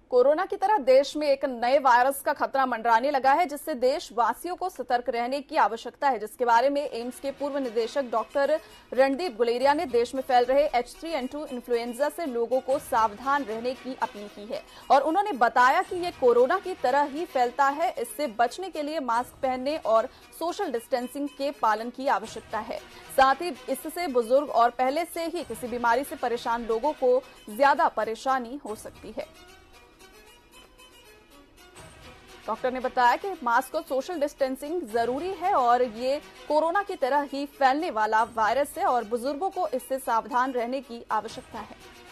Corona की तरह देश में एक नए वायरस का खतरा मंडराने लगा है, जिससे देशवासियों को सतर्क रहने की आवश्यकता है, जिसके बारे में एम्स के पूर्व निदेशक डॉक्टर रणदीप गुलेरिया ने देश में फैल रहे H3N2 इन्फ्लुएंजा से लोगों को सावधान रहने की अपील की है। और उन्होंने बताया कि ये कोरोना की तरह ही फैलता है, इससे बचने के लिए मास्क पहनने और सोशल डिस्टेंसिंग के पालन की आवश्यकता है। साथ ही इससे बुजुर्ग और पहले से ही किसी बीमारी से परेशान लोगों को ज्यादा परेशानी हो सकती है। डॉक्टर ने बताया कि मास्क और सोशल डिस्टेंसिंग जरूरी है और ये कोरोना की तरह ही फैलने वाला वायरस है और बुजुर्गों को इससे सावधान रहने की आवश्यकता है।